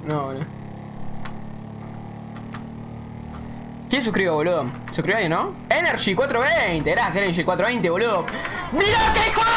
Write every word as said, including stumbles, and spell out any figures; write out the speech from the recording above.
No, boludo. ¿Quién suscribió, boludo? ¿Suscribió ahí, no? Energy cuatrocientos veinte. Gracias, Energy cuatrocientos veinte, boludo. ¡Mirá qué hijo